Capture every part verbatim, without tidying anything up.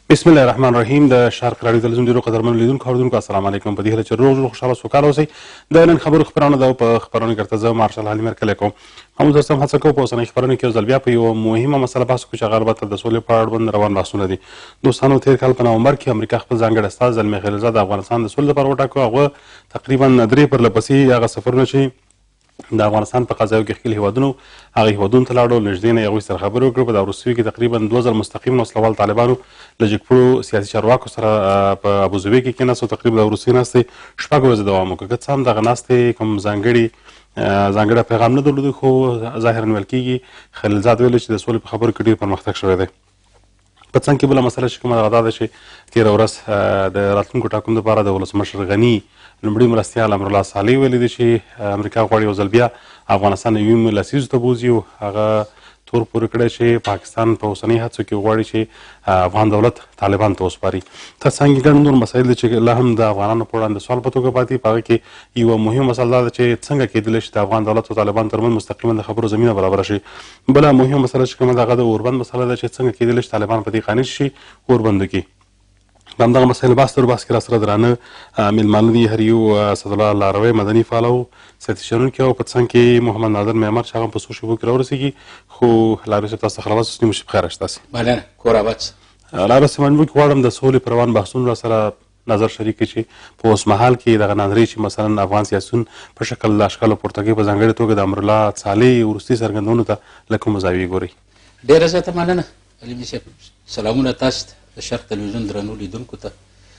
بسم الله الرحمن الرحیم. د شارق راډیو تلویزیون ډیرو قدرمنو لیدونکو اوریدونکو السلام علیکم. په دې هیله چې روغ جوړ خوشحاله سوکاله اوسئ. د نن خبرو خپرونه ده او په خپرونه کې درته زه مارشال حلیم مرکلی کوم. هموږ درته هم هڅه کوو په اوسنۍ خپرونه کې یو ځل بیا په یوه مهمه مسله بحث وکړو چې هغه البته د سولې په اړوند روان بحثونه دي. دوستانو تېر کال په نومبر کې امریکا خپل ځانګړی استازی زلمي خلیلزاد د افغانستان د سولې لپاره وټاکه. هغه تقریبا درې پرله پسې هغه سفرونه چې د افغانستان په قضایو کې ښکلي هیوادونو هغه هیوادونو ته لاړو، نږدې نه یې هغوی سره خبرې وکړو. په دا وروستیو کې تقریبا دوه ځل مستقیم وسلوال طالبانو له جګپړو سیاسي چارواکو سره په ابوظبي کې کېناستو. تقریبا د وروستۍ ناستې شپږ ورځې دوام وکړ. که څه هم دغه ناستې کوم ځانګړي ځانګړی پیغام نه درلود، خو ظاهرا ویل کېږي خلیلزاد ویلي چې د سولې په خبرو کې ډېر پرمختګ شوی دی. په څنګ کې بله مسله چې کومه دغه دا ده چې تېره ورځ د راتلونکو ټاکنو لپاره د ولسمشر غني لومړي مرستیال امرالله صالح ویلي دی چې امریکا غواړي یو ځل بیا افغانستان یوې لسیزو ته بوځي او هغه تور پورې کړی چې پاکستان په اوسنۍ هڅو کې غواړي چې افغان دولت طالبان ته وسپاري. تر څنګ ګڼ نور مسایل دي چې لا هم د افغانانو په وړاندې سوال په توګه پاتې. په هغه کې یوه مهمه مسله دا ده چې څنګه کېدلی شي د افغان دولت او طالبان ترمنځ مستقیما د خبرو زمینه برابره شي. بله مهمه مسله چې کومه ده هغه د اوربند مسله ده چې څنګه کېدلی شي طالبان په دې قانع شي اوربندو کې. په همدغه مسایل بحث تر بحث کې راسره درانه میلمانه دي. هر یو اسدالله لاروی مدني فعال او سیاسي شنونکی او په څنګ کې محمد نادر معمار چې هغه په څو شېبو کې راورسېږي. خو لاروي صاحب تاسو ته خلاص اوس نیمه شپه بخیر راشي. تاسې مننه کور آباد. لاروي صاحب موږ غواړم د سولې پر روان بحثونو راسره نظر شریک کړي چې په اوس مهال کې دغه نظریې چې مثلا افغان سیاسیون په شکل د اشکالو پورته کوي، په ځانګړې توګه د امرالله صالح وروستي څرګندونو ته له کومه زاویې ګورئ؟ ډېره زیاته مننه علمي صاحب. سلامونه تاسو ته، د شرق تلویزیون درنو لیدونکو ته،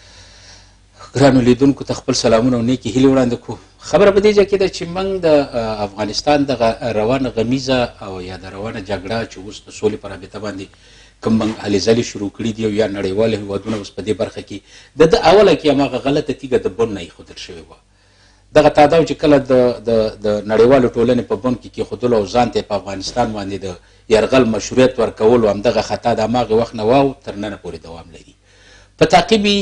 ګرانو لیدونکو ته خپل سلامونه او نیکې هیلې وړاندې کړو. خبره په دې ځای کې ده چې موږ د افغانستان دغه روانه غمیزه او یا د روانه جګړه چې اوس د سولې په رابطه باندې کوم موږ هلې ځلې شروع کړي دي او یا نړیوال هېوادونه اوس په دې برخه کې د ده اوله کې هماغه غلطه تیږه د بن نه ایښودل شوې وه. دغه تاداو چې کله د نړیوالو ټولنې په بن کې کېښودلو او ځان ته په افغانستان باندې د یرغل مشروعیت ورکولو همدغه خطا د هماغې وخت نه واو تر ننه پورې دوام لري. په تعقیبي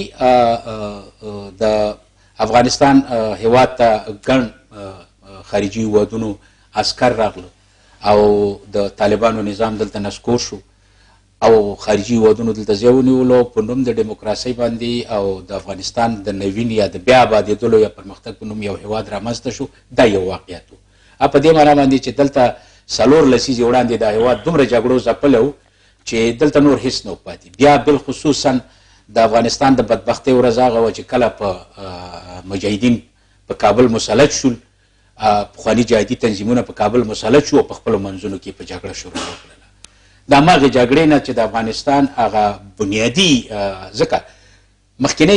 د افغانستان هیواد ته ګڼ خارجي هیوادونو عسکر راغله او د طالبانو نظام دلته نسکور شو او خارجي هیوادونو دلته ځای ونیولو په نوم د ډیموکراسۍ باندې او د افغانستان د نوین یا د بیا آبادېدلو یا پرمختګ په نوم یو هیواد رامنځته شو. دا یو واقعیت و. په دې معنا باندې چې دلته څلور لسیزې وړاندې دا هیواد دومره جګړو ځپلی و چې دلته نور هېڅ نه و پاتې. بیا بالخصوصا د افغانستان د بدبختۍ ورځ هغه وه چې کله په مجاهدین په کابل مسلط شول، پخواني جهادي تنظیمونه په کابل مسلط شو او په خپلو منځونو کې په جګړه شروع وکړله. د هماغې جګړې نه چې د افغانستان هغه بنیادي ځکه مخکینۍ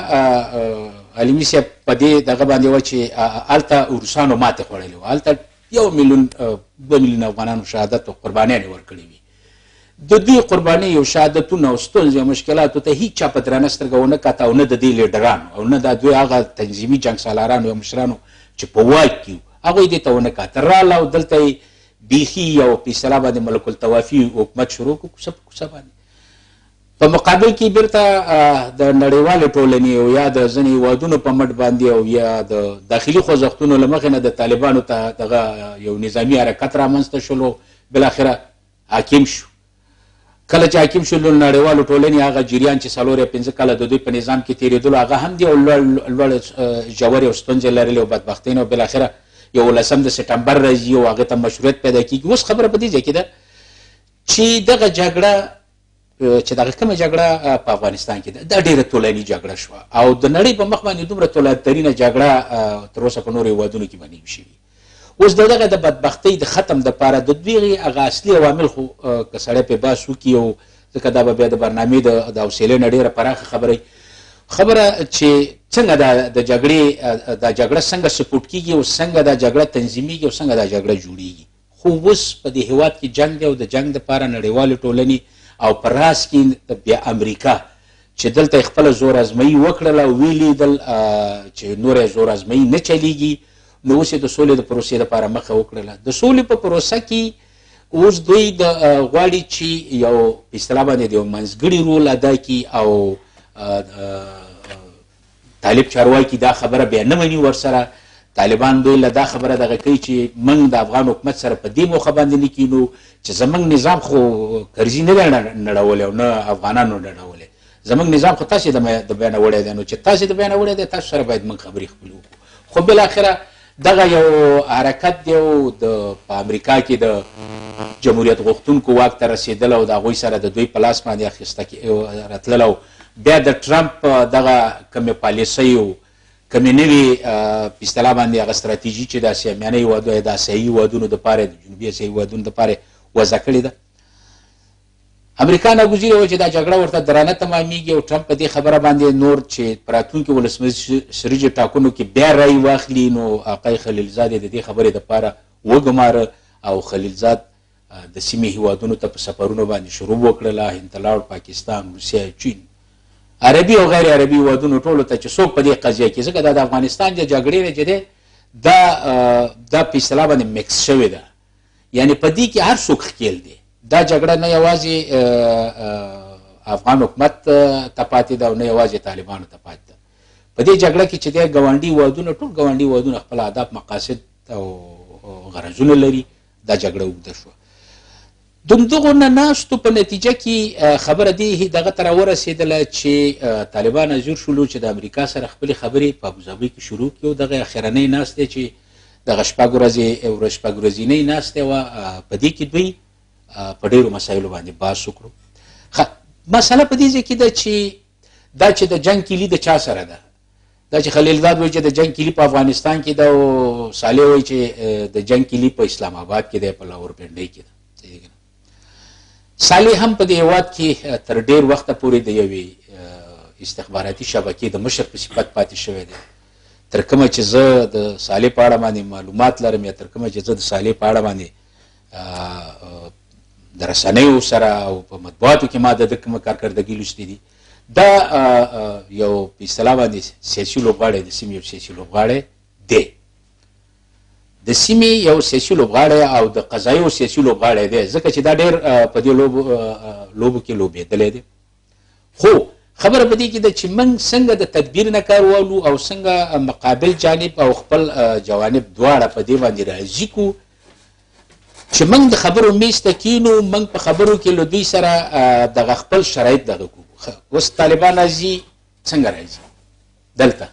جګړه علمي صاحب په دې دغه باندې وه چې هلته روسانو ماتې خوړلې وه. هلته یو میلیون دوه میلیون افغانانو شهادت او قربانیانې ورکړې وي. د دوی قربانۍ او شهادتونه او ستونزې او مشکلاتو ته هیڅ چا په درانه سترګه ونه کاته او نه د دې لیډرانو او نه د دوی هغه تنظیمي جنګ سالارانو او مشرانو چې په واک کې وو هغوی دې ته ونه کاته. راله او دلته یې بیخي یو په اصطلاح باندې ملک الطوافي حکومت شروع کړو کوڅه په کوڅه باندې. په مقابل کې بیرته د نړیوالې ټولنې او یا د ځینې هیوادونو په مټ باندې او یا د داخلي خوځښتونو له مخې نه د طالبانو ته دغه یو نظامي حرکت رامنځته شولو. بالاخره حاکم شو. کله چې حاکم شو نو نړیوالو ټولنې هغه جریان چې څلور یا پنځه کاله د دوی په نظام کې تېرېدلو هغه هم دي او لوړ ژورې او ستونزې لرلې او بدبختۍ نه. بالاخره یولسم د سپټمبر راځي او هغې ته مشروعیت پیدا کېږي. اوس خبره په دې ځای کې ده چې دغه جګړه چې دغه کومه جګړه په افغانستان کې ده دا ډېره طولاني جګړه شوه او د نړۍ په مخ باندې دومره طولانترینه جګړه تر اوسه په نورو هېوادونو کې به نه وي شوي. اوس د دغه د بدبختۍ د ختم دپاره د دوی هغه اصلي عوامل خو که سړی پرې بحث وکړي او ځکه دا به بیا د برنامې د حوصلې نه ډېره پراخه خبره خبره چې څنګه د جګړې دا جګړه څنګه سپورټ کېږي او څنګه دا جګړه تنظیمیږي او څنګه دا جګړه جوړیږي. خو اوس په دې هېواد کې جنګ دی او د جنګ دپاره نړیوالې ټولنې او په راس کې بیا امریکا چې دلته یې خپله زور ازمایي وکړله او ویې لیدل چې نوره یې زور ازمایي نه چلیږي نو اوس یې د سولې د پروسې لپاره مخه وکړله. د سولې په پروسه کې اوس دوی د غواړي چې یو په اصطلاح باندې د یو منځګړي رول ادا کړي او طالب چارواکي دا خبره بیا نه مني ورسره. طالبان دوی له دا خبره دغه کوي چې موږ د افغان حکومت سره په دې موخه باندې نه کینو چې زموږ نظام خو کرزي نه دی نړولی او نه افغانانو نړولی. زموږ نظام خو تاسې د بیانوړی دی، نو چې تاسې د بیانوړی دی تاسو سره باید موږ خبرې خپلې وکړو. خو بالاخره دغه یو حرکت دی او د په امریکا کې د جمهوریت غوښتونکو واک ته رسېدل او د هغوی سره د دوی په لاس باندې اخیسته راتلل او بیا د ټرمپ دغه کومې پالیسۍ او کومې نوې په اصطلاح باندې هغه ستراتیژي چې د اسیامیانه هېوادونو د اسیایي هېوادونو دپاره د جنوبي اسیایي هېوادونو دپاره وضع کړې ده. امریکا ناګزیره وه چې دا جګړه ورته درانه تمامیږي او ټرمپ په دې خبره باندې نور چې په راتلونکي ولسمشریزو ټاکنو کې بیا رایې واخلي نو آقای خلیلزاد یې د دې خبرې دپاره وګماره او خلیلزاد د سیمې هېوادونو ته په سفرونو باندې شروع وکړله، هند ته لاړ، پاکستان، روسیه، چین، عربي او غیر عربي هېوادونو ټولو ته چې څوک په دې قضیه کې، ځکه دا د افغانستان د جګړې نه چې دی دا دا په اصطلاح باندې مکس شوې ده، یعنې په دې کې هر څوک ښکیل دی. دا جګړه نه یوازې افغان حکومت ته پاتې ده او نه یوازې طالبانو ته پاتې ده. په دې جګړه کې چې دی ګاونډي هېوادونه ټول ګاونډي هېوادونه خپل اهداف، مقاصد او غرضونه لري. دا جګړه اوږده شوه. د همدغو نه ناستو په نتیجه کې خبره دې دغه ته راورسېدله چې طالبان حاضر شولو چې د امریکا سره خپلې خبرې په ابوظبي کې شروع کړي او دغه اخرنۍ ناستې چې دغه شپږ ورځې شپږ ورځنۍ ناستې وه په دې کې دوی په ډېرو مسایلو باندې بحث وکړو. مسله په دې ځای کې ده چې دا چې د جنګ کیلي د چا سره ده، دا چې خلیلزاد وایي چې د جنګ کیلي په افغانستان کې ده او صالح وایي چې د جنګ کیلي په اسلام آباد کې دی، په لاورپنډۍ کې ده. صالح هم په دې هېواد کې تر ډېر وخته پورې د یوې استخباراتي شبکې د مشر په صفت پاتې شوی دی. تر کومه چې زه د صالح په اړه باندې معلومات لرم یا تر کومه چې زه د صالح په اړه باندې د رسنیو سره او په مطبوعاتو کې ما د ده کومه کارکردګي لوستې دي، دا یو په اصطلاح باندې سیاسي لوبغاړی د سیمې یو سیاسي لوبغاړی دی، د سیمې یو سیاسي لوبغاړی او د قضایي او سیاسي لوبغاړی دی، ځکه چې دا ډېر په دې لوبو لوبو کې لوبېدلی دی. خو خبره په دې کې ده چې موږ څنګه د تدبیر نه کار والو او څنګه مقابل جانب او خپل جوانب دواړه په دې باندې راضي کړو چې موږ د خبرو میز ته کینو، موږ په خبرو کې له دوی سره دغه خپل شرایط دغه کوو. اوس طالبان راځي، څنګه راځي دلته؟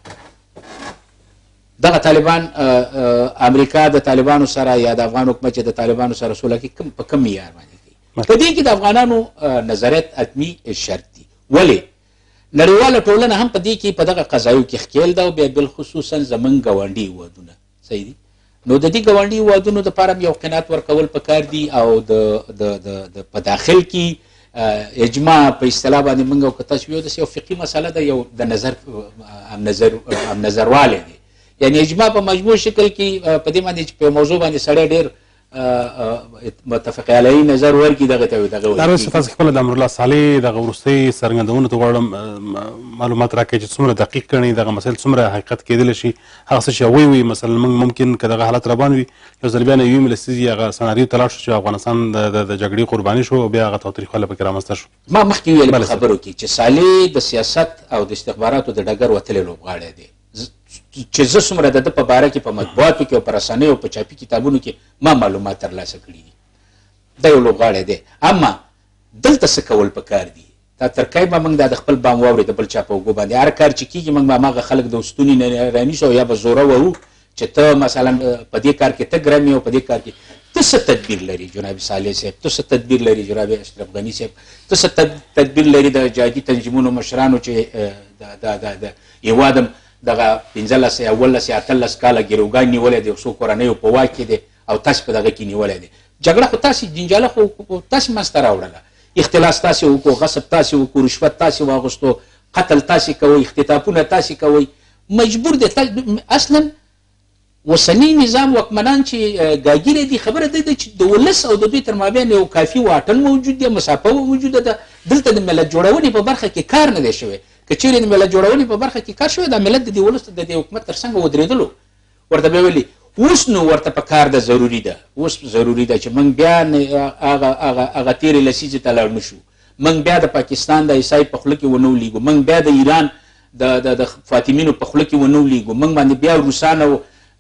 دغه طالبان امریکا د طالبانو سره یا د افغان حکومت چې د طالبانو سره سوله کوي په کوم معیار باندې کوي؟ په دې کې د افغانانو نظریت حتمي شرط دي. ولې؟ نړیواله ټولنه هم په دې کې په دغه قضایو کې ښکیل ده او بیا بالخصوصا زموږ ګاونډي هېوادونه. صحیح دي؟ نو د دې ګاونډي هېوادونو دپاره یو قناعت ورکول پکار دي او د په داخل کې اجماع په اصطلاح باندې موږ او که تاسو یو داسې یو فقهي مسله ده، یو د نظر هم نظروالی دی، یعنې اجماع په مجموع شکل کې په دې باندې چې په موضوع باندې سړی ډېر متفق علیه نظر ورکړي دغه ته دغه دا روز تاسو خپله د امرالله صالح دغه وروستۍ څرګندونو ته غواړم معلومات راکړئ چې څومره دقیق ګڼي دغه مسایل څومره حقیقت کېدلی شي. هغه څه چې هغوی وایي مثلا موږ ممکن که دغه حالت روان وي یو ځل بیا نوي لسیزې هغه سناریو ته لاړ شو چې افغانستان د جګړې قرباني شو او بیا هغه تاوتریخوالی پکې رامنځته شو. ما مخکې ویل په خبرو کې چې صالح د سیاست او د استخباراتو د ډګر وتلی لوبغاړی دی، چې زه څومره د ده په باره کې په مطبوعاتو کې او په رسنیو او په چاپي کتابونو کې ما معلومات ترلاسه کړي دي. دا یو لوبغاړی دی. اما دلته څه کول پکار دي؟ دا تر کای به موږ دا د خپل بام واورې د بل چا په اوږو باندې هر کار چې کېږي موږ به هماغه خلک د ستوني نه رانیسو یا به زوره وهو چې ته مثلا په دې کار کې ته ګرم یې او په دې کار کې ته څه تدبیر لري جناب صالح صاحب، ته څه تدبیر لري جناب اشرف غني صاحب، ته څه تدبیر لري د جهادي تنظیمونو مشرانو چې د هېواد هم دغه پنځلس یولس یا اتلس کاله ګروګان نیولی دی، څو کورنیو په واک کې دی او تاسې په دغه کې نیولی دی. جګړه خو تاسې جنجاله خو تاسې منځته راوړله، اختلاس تاسې وکړو، غصب تاسې وکړو، رشوت تاسې واغوستو، قتل تاسې کوئ، اختطافونه تاسې کوئ، مجبور دی. اصلا اوسنی نظام واکمنان چې ګاګیره دي، خبره دا ده چې د ولس او د دوی تر مابین یو کافي واټن موجود دی، مسافه موجوده ده. دلته د ملت جوړونې په برخه کې کار نه دی شوی. که چیرې د ملت جوړونې په برخه کې کار شوی، دا ملت د دې ولس د دې حکومت تر څنګه ودرېدلو ورته به ویلي. اوس نو ورته په کار ده، ضروري ده، اوس ضروري ده چې موږ بیا هغه تېرې لسیزې ته لاړ نه شو، موږ بیا د پاکستان د عیسائی په خوله کې ونه ولیږو، موږ بیا د ایران د فاطمینو په خوله کې ونه ولیږو، موږ باندې بیا روسان او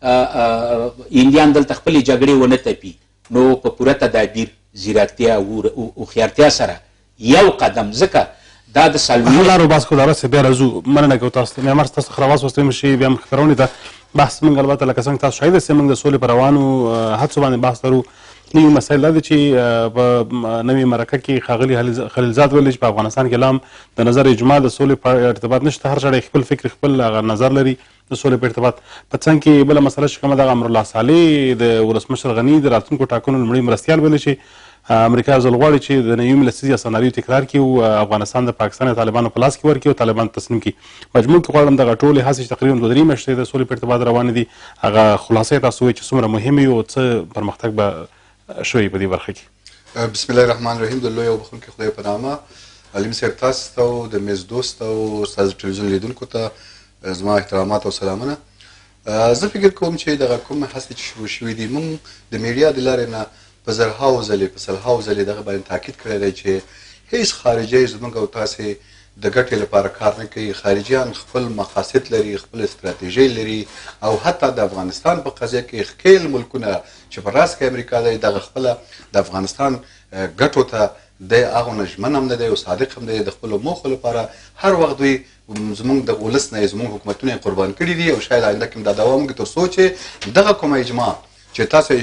هندیان دلته خپلې جګړې ونه تپي. نو په پوره تدابیر، ځیرکتیا او هوښیارتیا سره یو قدم، ځکه دا د څلوېښت لارو بحث کوو دغسې بیا راځو مننه کوو تاسو ته معمار تاسو څخه راواز وستویم شي بیا مخ خپرونې ته بحث موږ البته لکه څنګه تاسو شاهده سئ موږ د سولې په روانو هڅو باندې بحث لرو نوي مسایل دا دي چې په نوې مرکه کې ښاغلي خلیلزاد ویلي چې په افغانستان کې لا هم د نظر اجماع د سولې په ارتباط نشته هر سړی خپل فکر خپل هغه نظر لري د سولې په ارتباط په څنګ کې بله مسله چې کومه دغه امرالله صالح د ولسمشر غني د راتلونکو ټاکنو لومړی مرستیال ویلي چې امریکا زول غواړي چې د نوي لسیزې سناریو تکرار کړي او افغانستان د پاکستان او طالبانو په لاس کې ورکړي او طالبان تسلیم کړي مجموع کې غواړم دغه ټولې هڅې چې تقریبا دوه درې میاشتې د سولې په ارتباط روانې دي هغه خلاصې تاسو ووایئ چې څومره مهمې وي او څه پرمختګ به شوی په دې برخه کې بسم الله الرحمن الرحیم د لوی او بخښونکي خدای په نامه علیم صاحب تاسو ته او د میز دوست او استاد ټلویزیون لیدونکو ته زما احترامات او سلامونه زه فکر کوم چې دغه کوم هڅې چې شروع شوي دي موږ د میډیا د لارې نه په زرهاو ځلې په سلهاو ځلې دغه باندې تاکید کړی دی چې هیڅ خارجي زموږ او تاسې د ګټې لپاره کار نه کوي خارجیان خپل مقاصد لري خپل استراتیژۍ لري او حتی د افغانستان په قضیه کې ښکیل ملکونه چې په راس کې امریکا دی دغه خپله د افغانستان ګټو ته دی هغو نه ژمن هم نه دی او صادق هم دی د خپلو موخو لپاره هر وخت دوی زموږ د ولس نه زموږ حکومتونه یې قربان کړي دي او شاید آینده کې هم دا دوام وکړي تر څو چې دغه کومه اجماع چې تاسو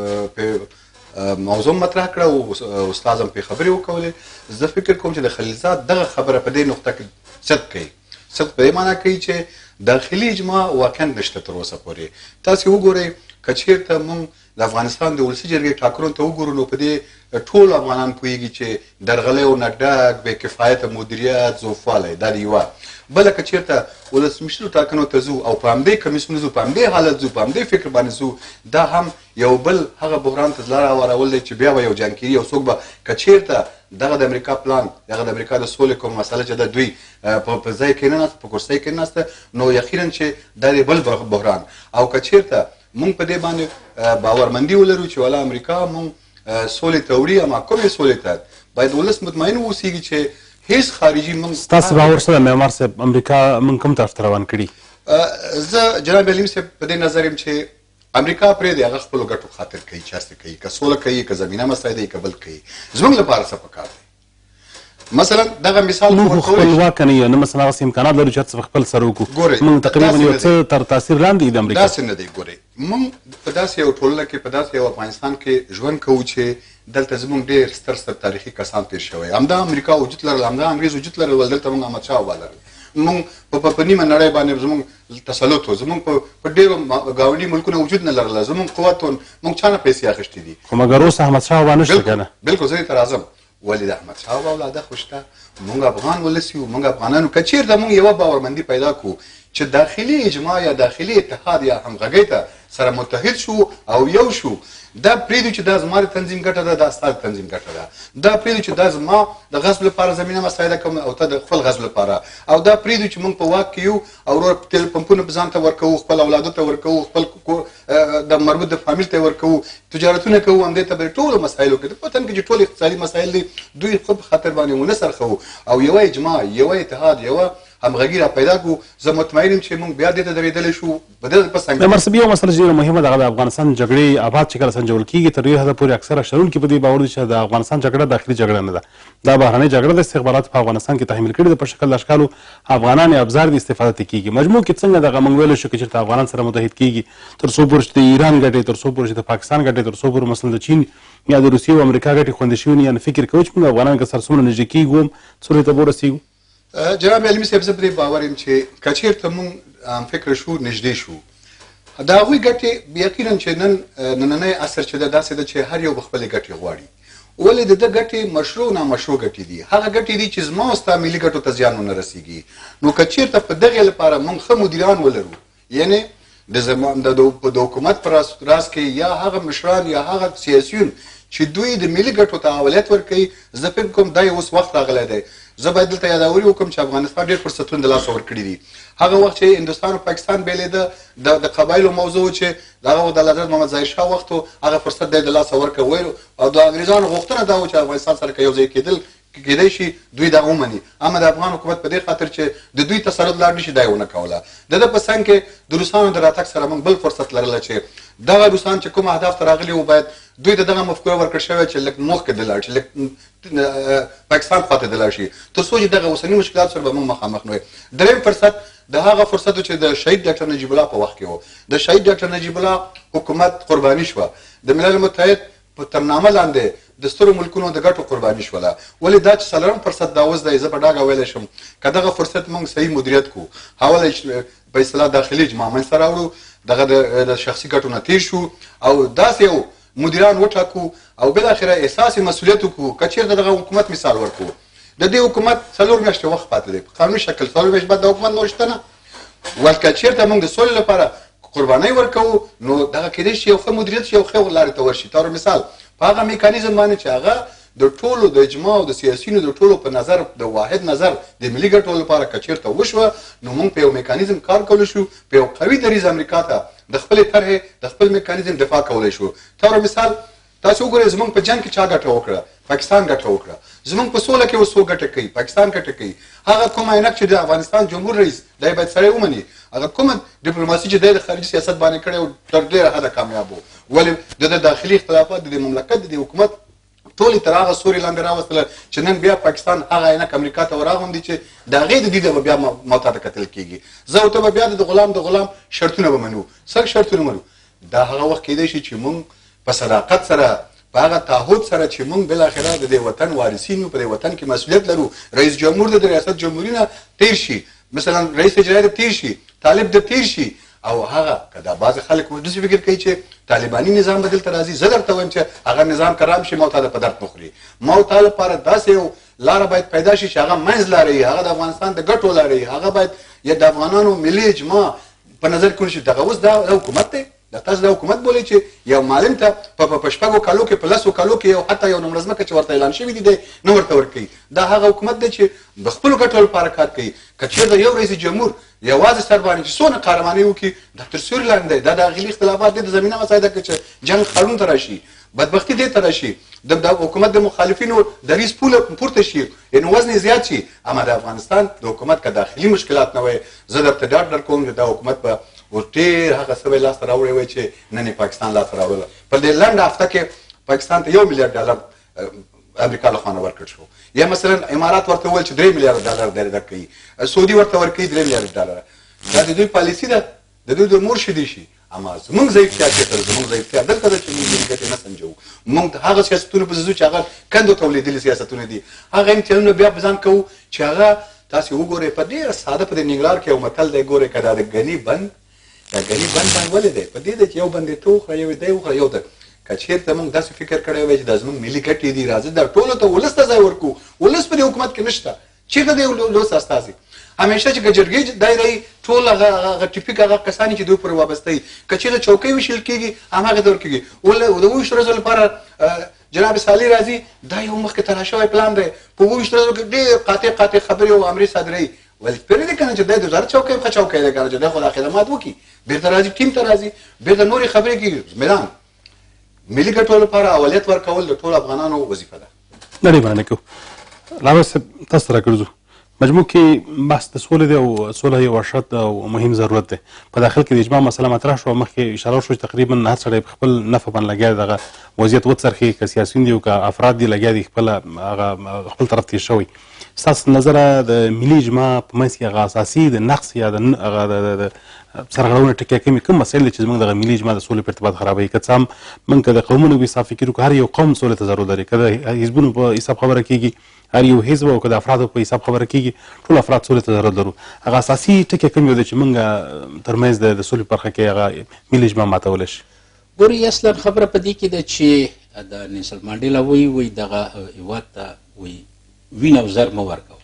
موضوع مطرح کړه او استاد هم پرې خبرې وکولې زه فکر کوم چې د خلیلزاد دغه خبره په دې نقطه کې صدق کوي صدق په دې معنی کوي چې داخلي اجماع واقعا نشته تر اوسه پورې تاسې وګورئ که چېرته موږ د افغانستان د ولسي جرګې ټاکنو ته وګورو نو په دې ټول افغانان پوهېږي چې درغلی او نه ډک بې کفایته مدیریت ضعفوالی دا د یوه بله که چېرته ولسمشرو ټاکنو ته ځو او په همدې کمیسیون ځو په همدې حالت ځو په همدې فکر باندې ځو دا هم یو بل هغه بحران ته زړه راورول دی چې بیا به یو جانګیري او څوک به که چېرته دغه د امریکا پلان دغه د امریکا د سولې کوم مسله چې د دوی په ځای کې نه ناسته په کرسۍ کې نه ناسته نو یقینا چې دا د بل بحران او که چېرته مونږ په دې باندې باورمندي ولرو چې والا امریکا مونږ سولې ته وړي اما کومې سولې ته باید ولس مطمئن واوسېږي چې هیڅ خارجي مونږ ستاسو باور څه دی معمار صاحب امریکا مونږ کوم طرف ته روان کړي زه جناب علیم صاحب په دې نظر یم چې امریکا پرېږدي هغه خپلو ګټو خاطر کوي چې هسې کوي که سوله کوي که زمینه مسایل دی که بل کوي زموږ لپاره څه پکار دی مثلا دغه مثال موږ خپلواک نه یو نه مثلا هغسې امکانات لرو چې هر څه په خپل سر وکړو موږ تقریبا یو څه تر تاثیر لاندې د امریکا داسې نه دی ګورئ موږ په داسې یو ټولنه کې په داسې یو افغانستان کې ژوند کوو چې دلته زموږ ډېر ستر ستر تاریخي کسان تېر شوی همدا امریکا وجود لرل همدا انګریز وجود لرل ول دلته موږ احمدشاه بابا لرل موږ په نیمه نړۍ باندې زموږ تسلط و زموږ په ډېرو ګاونډي ملکونه وجود نه لرله زموږ قوت و موږ چا نه پیسې اخیستې دي خو مګر اوس احمدشاه بابا نشته که نه بلکل زه دې ته راځم ولې د احمدشاه بابا اولاده خو شته موږ افغان ولس یو موږ افغانانو که چېرته موږ یوه باورمندي پیدا کړو چې داخلي اجماع یا داخلي اتحاد یا همغږۍ ته سره متحد شو او یو شو دا پرېږدو چې دا زما د تنظیم ګټه ده دا ستا د تنظیم ګټه ده دا پرېږدو چې دا زما د غصب لپاره زمینه مساعده کوم او ته د خپل غصب لپاره او دا پرېږدو چې موږ په واک کې یو او ورور تیل پمپونه په ځان ته ورکوو خپل اولادو ته ورکوو خپل د مربوط د فامیل ته ورکوو تجارتونه کوو همدې ته به ټولو مسایلو کې د وطن کې چې ټول اقتصادي مسایل دي دوی خپل خاطر باندې ونه سرخوو او یوه اجماع یوه اتحاد یوه همغږي را پیدا کړو زه مطمئن یم چې موږ بیا دې ته درېدلی شو په دې په څنګه معمار صاحب یوه مسله چې ډېره مهمه ده هغه د افغانستان جګړې ابعاد چې کله سنجول کېږي تر ډېر حده پورې اکثره شنونکي په دې باور دي چې د افغانستان جګړه داخلي جګړه نه ده دا بهرنۍ جګړه د استخباراتو په افغانستان کې تحمیل کړې ده په شکل د اشکالو افغانان یې ابزار دي استفاده ترې کېږي مجموع کې څنګه دغه موږ ویلی شو که چېرته افغانان سره متحد کېږي تر څو پورې چې د ایران ګټې تر څو پورې چې د پاکستان ګټې تر څو پورې مثلا د چین یا د روسیې او امریکا ګټې خوندي شوي نه یعنې فکر کوو چې موږ افغانان که سره څومره نږدې کېږو هم څومره ته به ورسېږو جناب علمي صاحب زه په دې باور یم چې که چېرته موږ فکر شو نږدې شو د هغوی ګټې یقینا چې نن نننی عصر چې ده داسې ده چې هر یو به خپلې ګټې غواړي ولې د ده ګټې مشروع نامشروع ګټې دي هغه ګټې دي چې زما او ستا ملي ګټو ته زیان ونه رسېږي نو که چېرته په دغې لپاره موږ ښه مدیران ولرو یعنې د زمان د حکومت په راس کې یا هغه مشران یا هغه سیاسیون چې دوی د ملي ګټو ته اولویت ورکوي زه فکر کوم دا اوس وخت راغلی دی زه باید دلته یاداوري وکړم چې افغانستان ډېر فرصتونه د لاسه ورکړي دي هغه وخت چې هندوستان او پاکستان بېلېده د قبایلو موضوع چې د هغه د حضرت محمد ظاهر شاه وخت هغه فرصت دی د لاسه ورکوي او د انګریزانو غوښتنه دا و چې افغانستان سره که یو ځای کېدل کېدای شي دوی دا ومني اما د افغان حکومت په دې خاطر چې د دوی تسلط لاړ نه شي دا یې ونه کوله د ده په څنګ کې د روسانو د راتګ سره موږ بل فرصت لرله چې دغه روسان چې کوم اهداف ته راغلي وو باید دوی ته دغه مفکوره ورکړل شوې چې لږ مخکې د لاړ شي لږ پاکستان خواته د لاړ شي تر څو چې دغه اوسني مشکلات سره به موږ مخامخ نه وي. درېیم فرصت د هغه فرصت چې د شهید ډاکټر نجیب الله په وخت کې و. د شهید ډاکټر نجیب الله حکومت قرباني شوه، د ملل متحد په ترنامه لاندې د سترو ملکونو د ګټو قرباني شوله. ولې دا چې څلورم فرصت دا اوس دی، زه په ډاګه ویلی شم که دغه فرصت موږ صحیح مدیریت کړو، حواله په اصطلاح داخلي اجماع منځته راوړو، دغه د شخصي ګټو نه تېر شو او داسې یو مدیران وټاکو او بالاخره احساس مسؤلیت وکړو که چېرته دغه حکومت مثال ورکړو. د دې حکومت څلور میاشتې وخت پاتې دی، په قانوني شکل څلور میاشتې بعد د حکومت نور شته نه. ولکه چېرته موږ د سولې لپاره قربانۍ ورکوو نو دغه کېدای شي یو ښه مدیریت شي، یو ښه لارې ته ورشي. طور مثال په هغه میکانیزم باندې چې هغه د ټولو د اجماع او د سیاسیونو د ټولو په نظر د واحد نظر د ملي ګټو لپاره که چېرته وشوه نو موږ په یو میکانیزم کار کولی شو، په یو قوي دریځ امریکا ته د خپلې طرحې د خپل میکانیزم دفاع کولی شو. طور مثال تاسو وګورئ زموږ په جنګ کې چا ګټه وکړه؟ پاکستان ګټه وکړه. زموږ په سوله کې اوس څوک ګټه کوي؟ پاکستان ګټه کوي. هغه کوم عینک چې د افغانستان جمهور رئیس دی باید سړی ومني، هغه کومه ډیپلوماسي چې دی د خارجي سیاست باندې کړی او تر ډېره حده کامیاب و. ولې د ده داخلي اختلافات د دې مملکت د دې حکومت ټولې تر هغه سوري لاندې راوستله چې نن بیا پاکستان هغه عینک امریکا ته وراغوندي چې د هغې د دیده به بیا موته ته کتل کېږي. زه او ته به بیا د غلام د غلام شرطونه به منو. څنګه شرطونه منو؟ دا هغه وخت کېدای شي چې موږ په صداقت سره په هغه تعهد سره چې موږ بالاخره د دې وطن وارثین یو، په دې وطن کې مسؤلیت لرو. رئیس جمهور د ریاست جمهوري نه تېر شي، مثلا رئیس اجرایه تېر شي، طالب د تېر شي او هغه که دا بعضې خلک داسې فکر کوي چې طالباني نظام به دلته راځي، زه درته وایم چې هغه نظام که رام شي ما تا په درد نه خوري. ما تا لپاره داسې یو لاره باید پیدا شي چې هغه منځ لاره وي، هغه د افغانستان د ګټو لاره وي، هغه باید یا د افغانانو ملي اجماع په نظر کې ونیسي. دغه اوس دا حکومت دی، دا تاسو د حکومت بولئ چې یو معلم ته په شپږو کالو کې په لسو کالو کې یو حتی یو نمره ځمکه چې ورته اعلان شوي دي دی نه ورته ورکوي. دا هغه حکومت دی چې د خپلو ګټو لپاره کار کوي. که چېرته یو رئیس جمهور یوازې سر باندې چې څونه قهرماني وکړي دا تر سیوري لاندې دی، دا داخلي اختلافات دي د زمینه مسایده که چې جنګ خړون ته راشي، بدبختي دې ته راشي، د حکومت د مخالفینو دریځ پورته شي، یعنې وزن زیات شي. اما د افغانستان د حکومت که داخلي مشکلات نه وای زه درته ډاډ درکوم چې دا حکومت به اوس ډېر هغه څه به یې لاسته راوړی وای چې نن یې پاکستان لاسته راوړله. په دې لنډه هفته کې پاکستان ته یو میلیارډ ډالر امریکا له خوا نه ورکړل شو، یا مثلا امارات ورته وویل چې درې میلیارډ ډالر در درکوي، سعودي ورته ورکوي درې میلیارډ ډالر. دا د دوی پالیسي ده، د دوی د مرشدي شي. اما زموږ ضعیفتیا چېرته ده؟ زموږ ضعیفتیا دلته ده چې موږ ځینې ګټې نه سنجوو. موږ هغه سیاستونه پسې ځو چې هغه کندو تولیدلي سیاستونه دي، هغه امتحانونه بیا په ځان کوو چې هغه تاسې وګورئ. په ډېره ساده په دې ننګرهار کې یو متل دی، ګورئ که دا د ګني بند دا ګني بند باندې ولې دی؟ په دې دی چې یو بند یې ته وخوره، یو یې دی وخوره، یو ته که چېرته موږ داسې فکر کړی وای چې دا زموږ ملي ګټې دي، راځه دا ټولو ته ولس ته ځای ورکړو. ولس په دې حکومت کې نشته، چېرته دی ولس استازي؟ همیشه چې که جرګې دایره وي ټول هغه ټیپیک هغه کسان چې دوی پورې وابسته وي، که چېرته چوکۍ ویشل کېږي هماغې ته ورکېږي. د اووه ویشتو ورځو لپاره جناب صالح راځي، دا یو مخکې طرح شوی پلان دی، په اووه ویشتو ورځو کې ډېر قاطع قاطع خبرې او امرې صادروي. ولې پرې دی که نه چې دی د وزارت چوکۍ ښه چوکۍ دی که نه چې دی خو دا خدمات وکړي، بېرته راځي ټیم ته راځي، بېرته نورې خبرې کېږي. میدان ملي ګټو لپاره اولیت ورکول د ټولو افغانانو وظیفه ده. ډېرې مننه کوو. لاوه صاحب تاسو ته راګرځو. مجموع کې بحث د سولې دی او سوله یو ارشد او مهم ضرورت دی. په داخل کې د اجماع مسله مطرح شوه، مخکې اشاره وشوه چې تقریبا هر سړی په خپل نفع باندې لګیا دی، دغه وضعیت وڅرخي، که سیاسیون دي او که افراد دي لګیا دي خپله هغه خپل طرف تېر شوی. ستاسو نظره د ملي اجماع په منځ کې هغه اساسي د نقص یا د هغه د سرغړونه ټکیه کومې کوم مسایل دي چې زموږ دغه ملي اجماع د سولې په ارتباط خرابوي؟ که څه هم موږ که د قومونو په حساب فکر وکړو هر یو قوم سولې ته ضرورت لري، که د حزبونو په حساب خبره کېږي هر یو حزب او که د افرادو په حساب خبره کېږي ټول افراد سولې ته ضرورت لرو. هغه اساسي ټکي کوم یو دی چې موږ ترمنځ د سولې په برخه کې هغه ملي اجماع ماتولی شي؟ ګورئ اصلا خبره په دې کې ده چې د نیلسن مانډیلا وایي وایي دغه هېواد ته وایي وینه او زر مه ورکوه،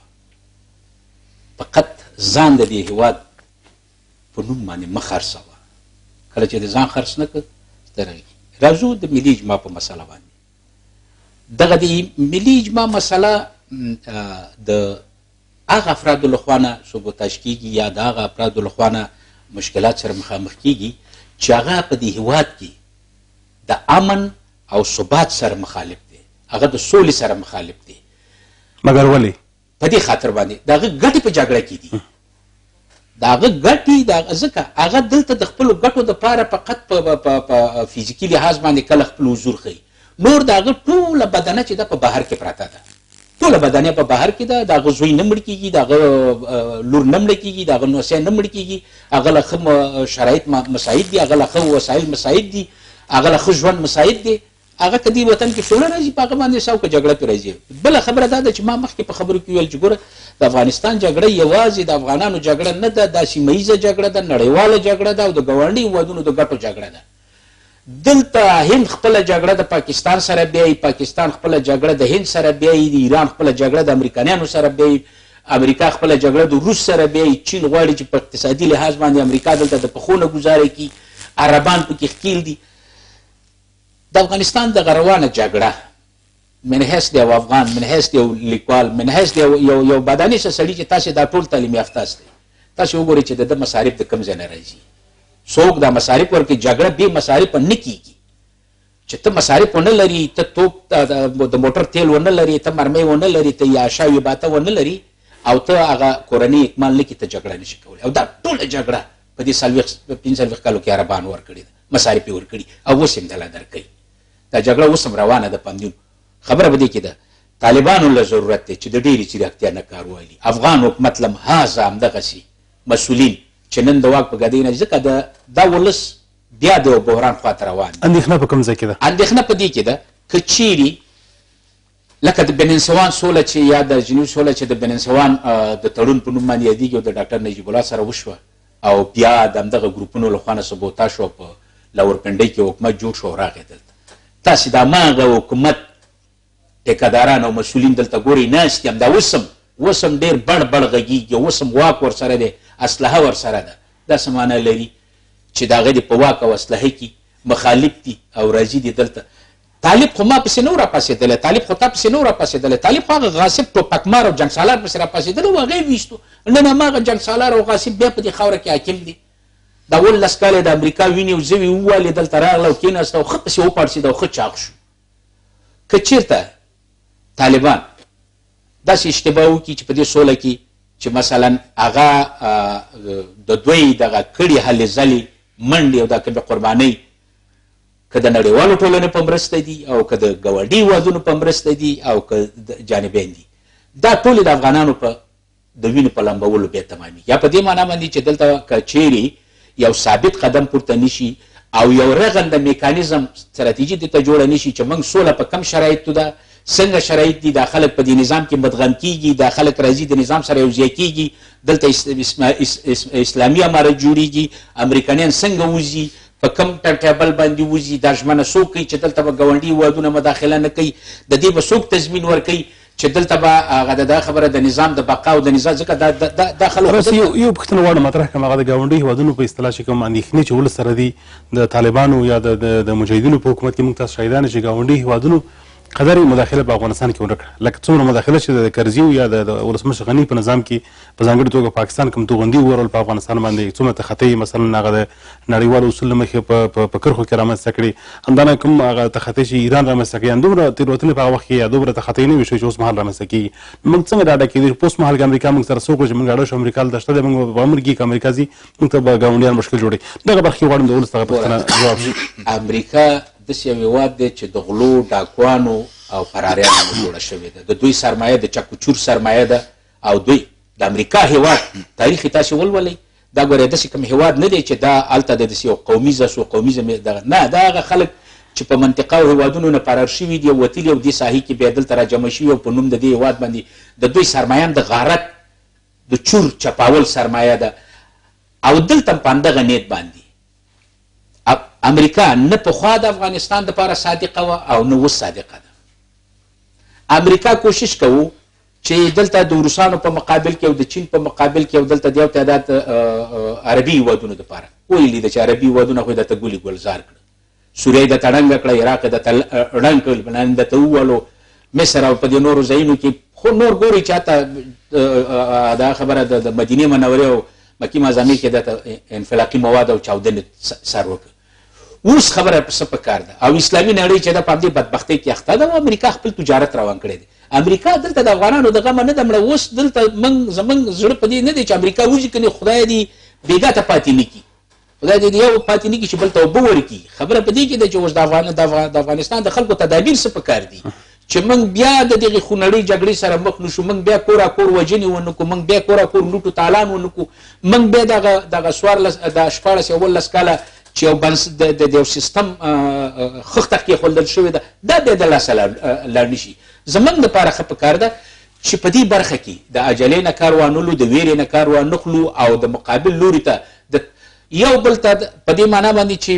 فقط ځان د دې هېواد په نوم باندې مه خرڅوه. کله چې د ځان خرڅ نه کړه سترګې راځو د ملي اجماع په مسله باندې. دغه د ملي اجماع مسله د هغه افرادو لخوا نه سبوتاژ کېږي یا د هغه افرادو لخوا نه مشکلات سره مخامخ کېږي چې هغه په دې هېواد کې د امن او ثبات سره مخالف دی، هغه د سولې سره مخالف دی. مګر ولې؟ په دې خاطر باندې د هغه ګټې په جګړه کې دي. د هغه ګټې د ځکه هغه دلته د خپلو ګټو دپاره فقط په فزیکي لحاظ باندې کله خپل حضور ښیي، نور د هغه ټوله بدنه چې ده په بهر کې پراته ده، ټوله بدنه په بهر کې ده، د هغه زوی نه مړ کېږي، د هغه لور نه مړه کېږي، د هغه نوسۍ نه مړ کېږي، هغه له ښه شرایط مساعد دي، هغه له ښه وسایل مساعد دي، هغه له ښه ژوند مساعد دی. هغه که دې وطن کې سوله راځي په هغه باندې سو که جګړه پرې راځي. بله خبره دا ده چې ما مخکې په خبرو کې ویل چې ګوره د افغانستان جګړه یوازې د افغانانو جګړه نه ده، دا سیمه ییزه جګړه ده، نړیواله جګړه ده او د ګاونډي هېوادونو د ګټو جګړه ده. دلته هند خپله جګړه د پاکستان سره بیایي، پاکستان خپله جګړه د هند سره بیایي، د ایران خپله جګړه د امریکایانو سره بیایي، امریکا خپله جګړه د روس سره بیایي، چین غواړي چې په اقتصادي لحاظ باندې امریکا دلته د پښو نه ګزاره کړي، عربان پکې ښکیل دي. د افغانستان دغه روانه جګړه من حیث د یو افغان، من حیث د یو لیکوال، من حیث د یو یو بدانیسه سړي چې تاسې دا ټول تعلیم یافته یاست، تاسې وګورئ چې د ده مصارف د کوم ځای نه راځي. څوک دا مصارف ورکړي؟ جګړه بې مصارفه نه کېږي. چې ته مصارف ونه لري، ته توپ د موټر تیل ونه لري، ته مرمۍ ونه لري، ته یا شاوي باته ونه لري او ته هغه کورنۍ اکمال نه کړي، ته جګړه نشي کولی. او دا ټوله جګړه په دې څلوېښت پنځه څلوېښت کالو کې عربان ورکړې ده، مصارف یې ورکړي او اوس یې دله درکوي. دا جګړه اوس هم روانه ده. پندیون خبره به دې کې ده طالبانو له ضرورت دی چې د ډېرې ځیرکتیا نه کار واخلي. افغان حکومت لم هذا همدغسې مسؤلین چې نن د واک په ګدۍ نه ځکه دا ولس بیا د یو بحران خواته روان دي. اندېښنه په کوم ځای کې ده؟ اندېښنه په دې کې ده که چیرې لکه د بننسوان سوله چې یا د جنوب سوله چې د بننسوان د تړون په نوم باندې یادېږي او د ډاکټر نجیب الله سره وشوه او بیا د همدغه ګروپونو له خوا نه سبوتا شوه، په لاورپنډۍ کې حکومت جوړ شو او راغی دلته. تاسې د هماغه حکومت ټیکهداران او مسؤلین دلته ګورئ ناست یم، دا اوس هم اوس هم ډېر بړ بړ غږېږي، اوس هم واک ورسره دی، اسلحه ورسره ده. دا څه معنی لري چې د هغه دې په واک او اسلحه کې مخالف دي او راځي دي دلته. طالب خو ما پسې نه و راپاڅېدلی، طالب خو تا پسې نه و راپاڅېدلی، طالب خو هغه غاصب ټوپکمار او جنګسالار پسې راپاڅېدلی و، هغه یې ویستو. نن هماغه جنګسالار او غاصب بیا په دې خاوره کې حاکم دي. دا اوولس کاله د امریکا وینې او زوی ووالې دلته راغله او کېناسته او ښه پسې وپاړسېده او ښه چاق شو. که چېرته طالبان داسې اشتباه وکړي چې په دې سوله کې چې مثلا هغه د دوی دغه کړي هلې ځلې منډې او دا کومې قربانۍ که د نړیوالو ټولنې په مرسته دي او که د ګاونډي هېوادونو په مرسته دي او که جانبین دي، دا ټولې د افغانانو په د وینې په لمبولو بیا تمامي. یا په دې معنا باندې چې دلته که چیرې یو ثابت قدم پورته نشي او یو رغنده میکانیزم ستراتیجي دلته جوړه نشي چې موږ سوله په کم شرایطو ده، څنګه شرایط دي، دا خلک په دې نظام کې مدغم کېږي، دا خلک راځي د نظام سره یوځای کېږي، دلته اسلامي امارت جوړېږي، امریکایان څنګه وځي، په کم ټیبل باندې وځي، دا ژمنه څوک کوي چې دلته به ګاونډي هېوادونه مداخله نه کوي، د دې به څوک تضمین ورکوي چې دلته به هغه دا خبره د نظام د بقا او د نظام ځکه دا خلک یو پوښتنه غواړم مطرح کړم، هغه د ګاونډي هېوادونو په اصطلاح چې کوم اندېښنې چې ولس سره دي د طالبانو یا د مجاهدینو په حکومت کې موږ تاسو شاهدان چې ګاونډي هېوادونو قدر مداخله په افغانستان کې ونه کړه، لکه څومره مداخله چې د کرزي یا د ولسمشر غني په نظام کې په ځانګړې توګه پاکستان کوم توغندي وورول په افغانستان باندې څومره تخطۍ مثلا هغه د نړیوالو اصول له مخې په کرښو کې رامنځته کړي، همدارنګه کوم هغه تخطۍ چې ایران رامنځته کړي، دومره تېروتنې په هغه وخت کې یا دومره تخطۍ نه وي شوې چې اوس مهال رامنځته کېږي. موږ څنګه ډاډه کېدو چې په اوس مهال کې امریکا موږ سره څوک چې موږ ډاډه شو امریکا دلته شته دی، موږ به امر کېږي که امریکا ځي موږ ته به ګاونډیان مشکل جوړوي. دغه برخې غواړم د ولس دغه پوښتنه جواب شي. امریکا داسې یو هېواد دی چې د غلو ډاکوانو او فراريانو جوړه شوې ده، د دوی سرمایه د چکوچور سرمایه ده او دوی د امریکا هېواد تاریخ تاسې ولولئ، دا ګورئ داسې کوم هېواد نه دی چې دا هلته د داسې یو قومیزه سو قومیزم دغه نه، دا هغه خلک چې په منطقه او هېوادونو نه فرار شوي دي او وتلي او دې ساحې کې بیا دلته راجمع شوي او په نوم د دې هېواد باندې د دوی سرمایان د غارت د چور چپاول سرمایه ده او دلته په همدغه نیت باندې امریکا نه پخوا د افغانستان دپاره صادقه وه او نه اوس صادقه ده. امریکا کوشش کوو چې دلته د روسانو په مقابل کې او د چین په مقابل کې او دلته د یو تعداد عربي هېوادونو دپاره ویلي ده چې عربي هېوادونه خو یې درته ګولې ګلزار کړه، سوریه یې درته ړنګه کړه، عراق یې درته ړنګ کړل، بلان درته ووالو، مصر او په دې نورو ځایونو کې خو نور ګورئ چې حتی دا خبره د مدینې منورې او مکې معظمې کې درته انفلاقي مواد او چاودنې سر وکړه. اوس خبره څه پکار ده او اسلامي نړۍ چې ده په همدې بدبختۍ کې اخته ده او امریکا خپل تجارت روان کړی دی. امریکا دلته د افغانانو د غمه نه ده مړه. اوس دلته موږ زموږ زړه په دې نه دی چې امریکا وځي کنې خدای دې بېګا ته پاتې نه کړي، خدای دې یو پاتې نه کړي چې بل ته اوبه ورکړي. خبره په دې کې ده چې اوس د افغانستان د خلکو تدابیر څه پکار دي چې موږ بیا د دغې خونړۍ جګړې سره مخ نه شو، موږ بیا کورا کور وژنې ونه کړو، موږ بیا کورا کور لوټو تالان ونه کړو، موږ بیا دغه دغه څوارلس د شپاړس یولس کاله چې یو د یو سیستم خښته کېښودل شوې ده دا بیا د لاسه لاړ نه شي. زموږ دپاره ښه پکار ده چې په دې برخه کې د عجلې نه کار وانلو، د ویرې نه کار وانخلو او د مقابل لوري ته د یو بل ته په دې معنا باندې چې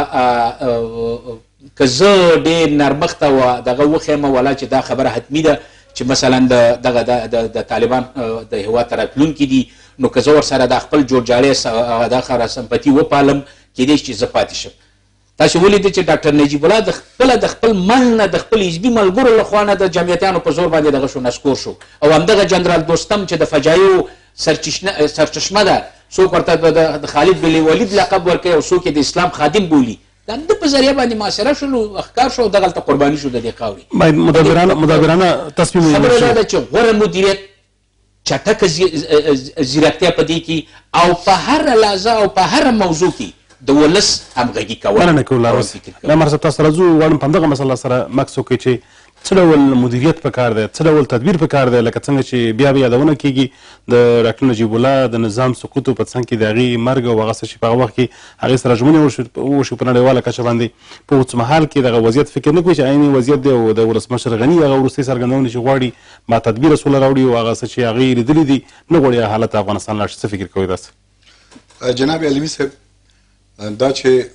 که زه ډېر نرمښته و دغه وښیم ولا چې دا خبره حتمي ده چې مثلا دغه د طالبان د هېواد ته راتلونکي دي، نو که زه ورسره دا خپل جوړجاړی دا خبره سمپتي وپالم کېدای شي چې زه پاتې شم. تاسو ولیدئ چې ډاکټر نجیب الله د خپله د خپل من نه د خپل حزبي ملګرو لخوا نه د جمعیتیانو په زور باندې دغه شو نسکور شو او همدغه جنرال دوستم چې د فجایو سرچشمه ده، څوک ورته د خالد بن ولید لقب ورکوي او څوک یې د اسلام خادم بولي، د همده په ذریعه باندې محاصره شولو، ښکار شو او دغلته قرباني شو د دې خاورې. باید مدبرانه تصمیم ونیول شي. خبره دا ده چې غوره مدیریت، چټکه ځیرکتیا په دې کې او په هره لحظه او په هره موضوع کې د ولس همغږي کول. مننه کوم لاروس لمر صاحب، تاسو سره ځو غواړم په همدغه مسله سره مکس وکړئ چې څه ډول مدیریت پکار دی، څه ډول تدبیر پکار دی، لکه څنګه چې بیا بیا یادونه کېږي د ډاکټر نجیب الله د نظام سقوط په څنګ کې د هغې مرګ او هغه څه چې په هغه وخت کې هغې سره ژمنې وشوې په نړیواله کچه باندې، په اوسمهال کې دغه وضعیت فکر نه کوي چې عیني وضعیت دی او د ولسمشر غني هغه وروستۍ څرګندونې چې غواړي با تدبیر سوله راوړي او هغه څه چې هغې لیدلي دي نه غواړي حالت افغانستان لاړ شي. څه فکر کوئ تاسو؟ جناب علمي صاحب، دا چې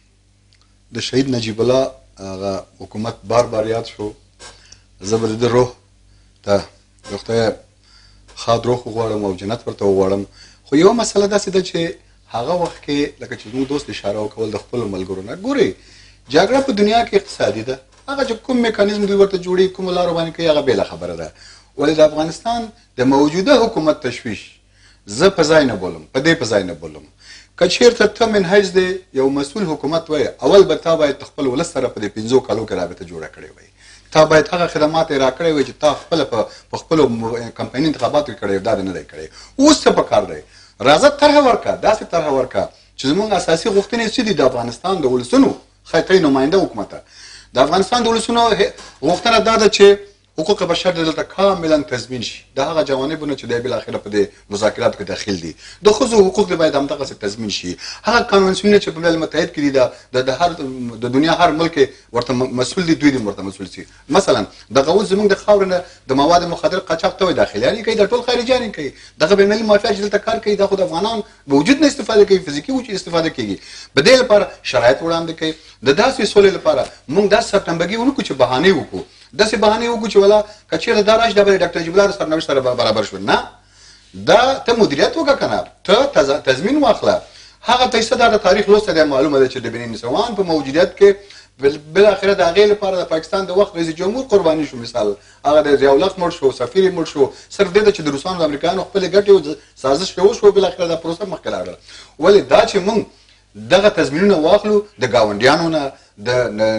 د شهید نجیب الله هغه حکومت بار بار یاد شو، زه به د ده روح ته د خدای ښاد روح وغواړم او جنت ورته وغواړم. خو یوه مسله داسې ده چې هغه وخت کې لکه چې زموږ دوست اشاره وکول د خپلو ملګرو نه، ګورئ جګړه په دنیا کې اقتصادي ده، هغه چې کوم میکانیزم دوی ورته جوړوي کومو لارو باندې کوي هغه بېله خبره ده. ولې د افغانستان د موجوده حکومت تشویش زه په ځای نه بولم، په دې په ځای نه بولم. که چېرته ته منهج دی یو مسؤل حکومت وایي، اول به تا باید خپل ولس سره په دې پنځو کالو کې رابطه جوړه کړې وایي، تا باید هغه خدمات یې راکړی وای چې تا خپله په خپلو کمپایني انتخاباتو کې کړی دا دې نه دی کړی. اوس څه پکار دی؟ راځه طرحه ورکړه، داسې طرحه ورکړه چې زموږ اساسي غوښتنې څه دي د افغانستان د ولسونو خیطۍ نماینده حکومته. د افغانستان د ولسونو غوښتنه دا ده چې حقوق بشر دلته کاملا تضمین شي. د هغه جوانبونه چې دی بالاخره په دې مذاکراتو کې داخل دي، د ښځو حقوق دې باید همدغسې تضمین شي. هغه قانونسونه چې په ملل متحد کې دي د هر د دنیا هر ملک ورته مسؤل دي، دوی دې ورته مسؤل شي. مثلا دغه اوس زموږ د خاورې نه د مواد مخدر قاچاق ته وایي داخلیان یې کوي، دا ټول خارجیان یې کوي. دغه بینالمللي مافیا چې دلته کار کوي دا خو د افغانان به وجود نه استفاده کوي، فزیکي وجود استفاده کېږي. په دې لپاره شرایط وړاندې کوي. د داسې سولې لپاره موږ داسې سپټمبرګي ونه کړو چې بهانې وکړو، داسې بهانې وکړو چې ولا که چېرته دا راشي دا به د ډاکټر نجیب الله سرنوشت سره برابر شو. نه، دا ته مدیریت وکړه که نه، ته تضمین واخله. هغه پیسه دا د تاریخ لوسته دی، معلومه ده چې د بني نسوان په موجودیت کې بالاخره د هغې لپاره د پاکستان د وخت رئیس جمهور قرباني شو. مثال هغه د ضیاءالحق مړ شو، سفیر یې مړ شو، صرف دې ته چې د روسانو د امریکایانو خپلې ګټې او سازش پرې وشو، بالاخره دا پروسه مخکې لاړله. ولې دا چې موږ دغه تضمینونه واخلو د ګاونډیانو نه، د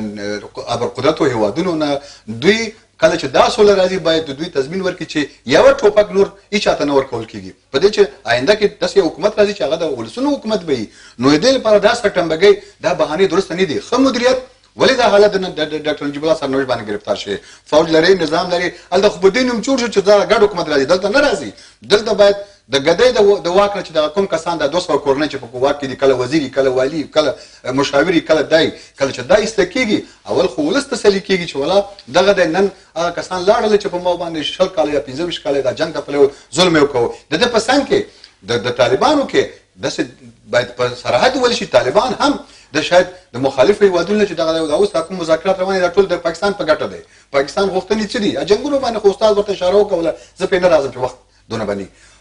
ابرقدرتو هېوادونو نه، دوی کله چې دا سوله راځي باید د دوی تضمین ورکړي چې یوه ټوپک نور هېچا ته نه ورکول کېږي. په دې چې آینده کې داسې یو حکومت راځي چې هغه د ولسونو حکومت به وي. نو د دې لپاره دا سپټمبرګۍ دا بهانې درسته نه دي. ښه مدیریت، ولې دا حالت د ډاکټر نجیب الله سرنوشت باندې گرفتار شي؟ فوج لري، نظام لري، هلته خو په دې نوم جوړ شو چې دا ګډ حکومت راځي، دلته نه راځي. دلته باید د ګدۍ د واک نه چې دغه کوم کسان د دوه سوه کورنۍ چې په واک کې دي، کله وزیر کله والي کله مشاور کله دی، کله چې دا ایسته کېږي اول خو ولس تسلي کېږي چې ولا دغه دی نن هغه کسان لاړل چې په ما باندې شل کاله یا پنځه ویشت کاله دا جنګ ته پلی ظلم یې وکړو. د ده په څنګ کې د طالبانو کې داسې باید په صراحت وویل شي طالبان هم د شاید د مخالفو هېوادونو چې دغه د اوس کوم مذاکرات روان دي دا ټول د پاکستان په ګټه دی. پاکستان غوښتنې څه دي؟ جنګونو باندې خو استاد ورته اشاره وکوله، زه پرې نه راځم چې وخت دونه به نه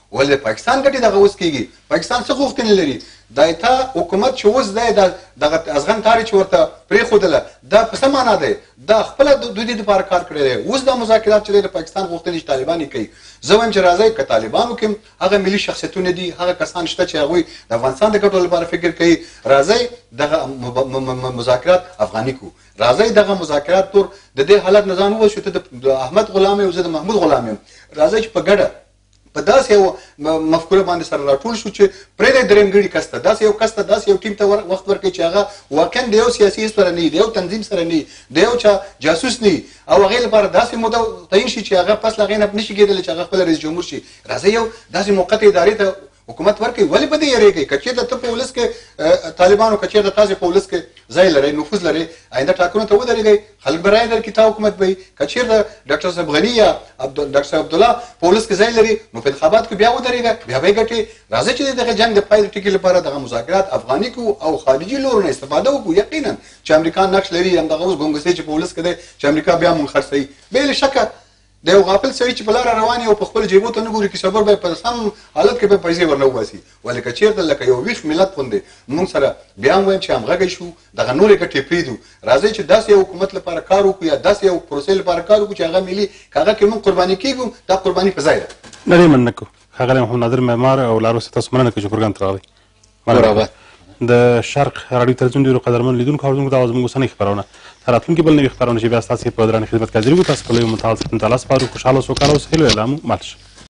ولې د پاکستان ګټې دغه اوس کېږي پاکستان څه غوښتنې لري دا تا حکومت چې اوس دی دغه ازغن تارې چې ورته پرېښودله دا په څه معنا دی دا خپله د دوی دپاره کار کړی دی اوس دا مذاکرات چې دی د پاکستان غوښتنې چې طالبان یې کوي زه وایم چې راځئ که طالبانو کې هغه ملي شخصیتونه دي هغه کسان شته چې هغوی د افغانستان د ګټو لپاره فکر کوي راځئ دغه مذاکرات افغاني کړو راځئ دغه مذاکرات تور د دې حالت نه ځان ووایو چې ته د احمد غلام یې او زه د محمود غلام یم راځئ چې په ګډه په داسې یو مفکوره باندې سره راټول شو چې پرېږدئ درېمګړي کس ته داسې یو کس ته داسې یو ټیم ته وخت ورکړئ چې هغه واقعا د یو سیاسي سره نه وي د یو تنظیم سره نه وي د یو چا جاسوس نه وي او هغې لپاره داسې موده تعین شي چې هغه پس له هغې نه نشي کېدلی چې هغه خپله رئیس جمهور شي راځئ یو داسې موقتې ادارې ته حکومت ورکوي ولې په دې یېرېږئ که چېرته ته په ولس کې طالبانو که چېرته تاسې په ولس کې ځای لرئ نفوذ لرئ آینده ټاکنو ته ودرېږئ خلک به رایه درکړي تا حکومت به وي که چېرته ډاکټر صاحب غني یا ډاکټر صاحب عبدالله په ولس کې ځای لري نو په انتخابات کې بیا ودرېږه بیا به یې ګټې راځئ چې دغه جنګ د پای د ټکي لپاره دغه مذاکرات افغاني کړو او خارجي لورو نه استفاده وکړو یقینا چې امریکا نقش لري همدغه اوس ګونګسې چې په ولس کې دی چې امریکا بیا مونږ خرڅوي بې له شکه د یو غافل سړي چې په لاره روان او په خپل جیبو ته نه ګوري کیسبر به په سم حالت کې به پیسې ورنه وباسي ولې که چېرته لکه یو ویښ ملت غوندې موږ سره بیا هم وایم چې همغږی شو دغه نورې ګټې پرېږدو راځئ چې داسې یو حکومت لپاره کار وکړو یا داسې یو پروسې لپاره کار وکړو چې هغه ملي که هغه کې موږ قرباني کېږو دا قرباني په ځای ده لرې مننه کوو ښاغلی محمد نادر معمار او لارو تاسو مننه کوو چې پروګرام ته راغلئ د شرق راډیو تلویزیون ډېرو قدرمنو لیدونکو اورېدونکو دا زموږ اوسنۍ خپرونه تر راتلونکي بل نوي خپرونه چې بیا ستاسې په درانه خدمت کې حاضرېږو تاسو په لوی متعال مطالعه سپارو خوشحاله اوسئ وکاله اوسئ هیلو اعلام مات شه